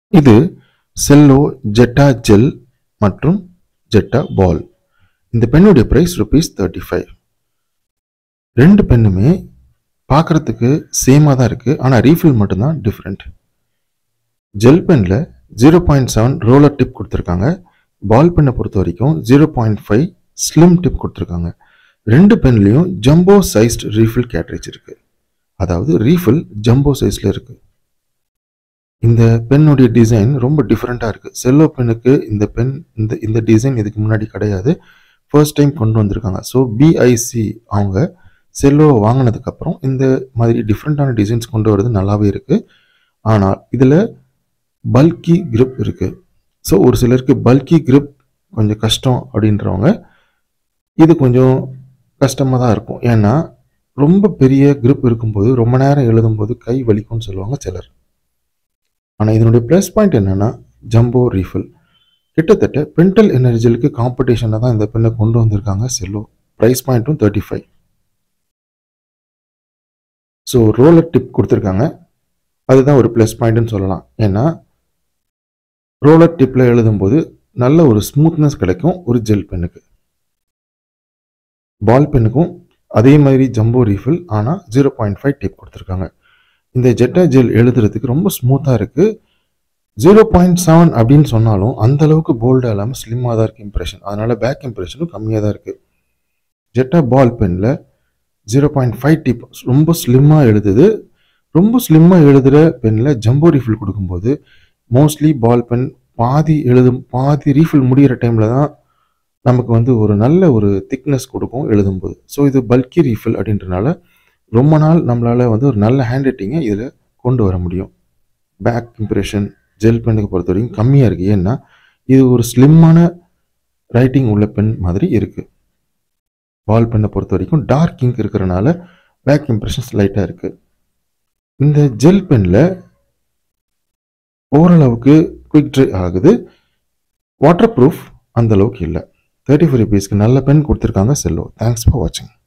இது Cello Jetta gel மற்றும் Jetta ball. இந்த பென்னுடைய பிரைஸ் ₹35. ரெண்டு பென்னுமே பார்க்கறதுக்கு சேமாக தான் இருக்குது, ஆனால் ரீஃபில் மட்டும்தான் டிஃப்ரெண்ட். ஜெல் பெனில் 0.7 ரோலர் டிப் கொடுத்துருக்காங்க. பால் பென்னை பொறுத்த வரைக்கும் 0.5 ஸ்லிம் டிப் கொடுத்துருக்காங்க. ரெண்டு பென்லேயும் ஜம்போ சைஸ்ட் ரீஃபில் கேட்ரேஜ் இருக்குது. அதாவது ரீஃபில் ஜம்போ சைஸில் இருக்குது. இந்த பென்னுடைய டிசைன் ரொம்ப டிஃப்ரெண்ட்டாக இருக்குது. செல்லோ பென்னுக்கு இந்த பென் இந்த டிசைன் இதுக்கு முன்னாடி கிடையாது, ஃபர்ஸ்ட் டைம் கொண்டு வந்திருக்காங்க. ஸோ பிஐசி அவங்க செல்லோவை வாங்கினதுக்கப்புறம் இந்த மாதிரி டிஃப்ரெண்ட்டான டிசைன்ஸ் கொண்டு வரது நல்லாவே இருக்குது. ஆனால் இதில் பல்கி கிரிப் இருக்குது. ஸோ ஒரு சிலருக்கு பல்கி கிரிப் கொஞ்சம் கஷ்டம் அப்படின்றவங்க இது கொஞ்சம் கஷ்டமாக தான் இருக்கும். ஏன்னா ரொம்ப பெரிய கிரிப் இருக்கும்போது ரொம்ப நேரம் எழுதும்போது கை வலிக்கும்னு சொல்லுவாங்க சிலர். ஆனால் இதனுடைய ப்ளஸ் பாயிண்ட் என்னென்னா ஜம்போ ரீஃபில். கிட்டத்தட்ட பென்டல் எனர்ஜிலுக்கு காம்படிஷனில் தான் இந்த பெண்ணை கொண்டு வந்திருக்காங்க செல்லோ. ப்ரைஸ் பாயிண்ட்டும் 35. ஸோ ரோலர் டிப் கொடுத்துருக்காங்க, அதுதான் ஒரு ப்ளஸ் பாயிண்ட்னு சொல்லலாம். ஏன்னா ரோலர் டிப்பில் எழுதும்போது நல்ல ஒரு ஸ்மூத்னஸ் கிடைக்கும் ஒரு ஜெல் பென்னுக்கு. பால் பென்னுக்கும் அதே மாதிரி ஜம்போ ரீஃபில், ஆனால் 0.5 டிப் கொடுத்துருக்காங்க. இந்த ஜெட்டா ஜெல் எழுதுறதுக்கு ரொம்ப ஸ்மூத்தாக இருக்குது. 0.7 அப்படின்னு சொன்னாலும் அந்த அளவுக்கு போல்டாக இல்லாமல் ஸ்லிம்மாக தான் இருக்குது இம்ப்ரெஷன். அதனால் பேக் இம்ப்ரெஷனும் கம்மியாக தான் இருக்குது. ஜெட்டா பால் பெனில் 0.5 டிப் ரொம்ப ஸ்லிம்மாக எழுதுது. ரொம்ப ஸ்லிம்மாக எழுதுகிற பெனில் ஜம்போ ரீஃபில் கொடுக்கும்போது மோஸ்ட்லி பால் பென் பாதி ரீஃபில் முடிகிற டைமில் தான் நமக்கு ஒரு நல்ல ஒரு திக்னஸ் கொடுக்கும் எழுதும்போது. ஸோ இது பல்கி ரீஃபில் அப்படின்றனால ரொம்ப நாள் நம்மளால் ஒரு நல்ல ஹேண்ட் ரைட்டிங்கை இதில் கொண்டு வர முடியும். பேக் இம்ப்ரெஷன் ஜெல் பென்னுக்கு பொறுத்த வரைக்கும் கம்மியாக இருக்குது. ஏன்னா இது ஒரு ஸ்லிம்மான ரைட்டிங் உள்ள பென் மாதிரி இருக்குது. பால் பென்னை பொறுத்த வரைக்கும் டார்க் இங்க் இருக்கிறனால பேக் இம்ப்ரெஷன்ஸ் லைட்டாக இருக்குது. இந்த ஜெல் பெனில் ஓரளவுக்கு குவிக் ட்ரை ஆகுது. வாட்டர் ப்ரூஃப் அந்த அளவுக்கு இல்லை. ₹35 நல்ல பென் கொடுத்துருக்காங்க செல்லோ. தேங்க்ஸ் ஃபார் வாட்சிங்.